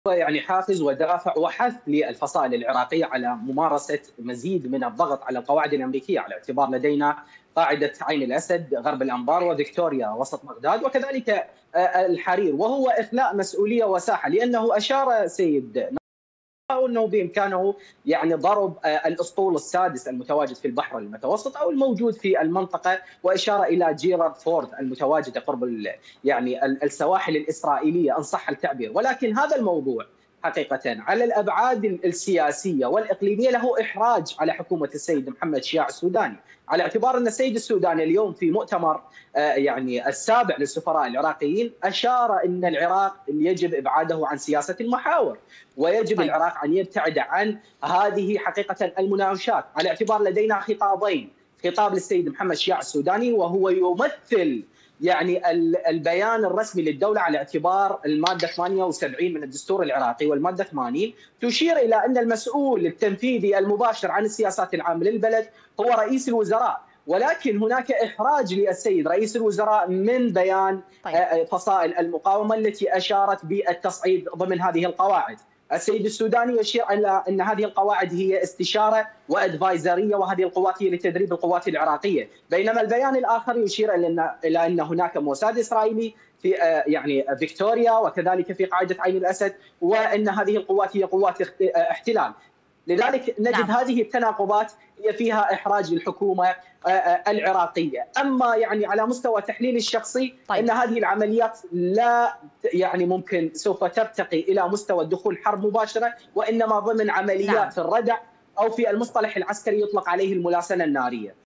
يعني حافز ودافع وحث للفصائل العراقية على ممارسة مزيد من الضغط على القواعد الأمريكية، على اعتبار لدينا قاعدة عين الأسد غرب الأنبار وفيكتوريا وسط بغداد وكذلك الحرير، وهو إخلاء مسؤولية وساحة، لأنه أشار سيد انه بامكانه يعني ضرب الاسطول السادس المتواجد في البحر المتوسط او الموجود في المنطقه، واشاره الى جيرارد فورد المتواجده قرب يعني السواحل الاسرائيليه ان صح التعبير. ولكن هذا الموضوع حقيقه على الابعاد السياسيه والاقليميه له احراج على حكومه السيد محمد شياع السوداني، على اعتبار ان السيد السوداني اليوم في مؤتمر يعني السابع للسفراء العراقيين اشار ان العراق يجب ابعاده عن سياسه المحاور، ويجب طيب. العراق ان يبتعد عن هذه حقيقه المناوشات، على اعتبار لدينا خطابين، خطاب للسيد محمد شياع السوداني وهو يمثل يعني البيان الرسمي للدوله، على اعتبار الماده 78 من الدستور العراقي، والماده 80 تشير الى ان المسؤول التنفيذي المباشر عن السياسات العامه للبلد هو رئيس الوزراء. ولكن هناك احراج للسيد رئيس الوزراء من بيان طيب. فصائل المقاومه التي اشارت بالتصعيد ضمن هذه القواعد. السيد السوداني يشير الى ان هذه القواعد هي استشاره وادفايزريه، وهذه القوات هي لتدريب القوات العراقيه، بينما البيان الاخر يشير الى ان هناك موساد اسرائيلي في يعني فيكتوريا وكذلك في قاعده عين الاسد، وان هذه القوات هي قوات احتلال. لذلك نجد نعم. هذه التناقضات هي فيها احراج للحكومه العراقيه. اما يعني على مستوى تحليل الشخصي، طيب. ان هذه العمليات لا يعني ممكن سوف ترتقي الى مستوى الدخول حرب مباشره، وانما ضمن نعم. عمليات الردع او في المصطلح العسكري يطلق عليه الملاسنه الناريه.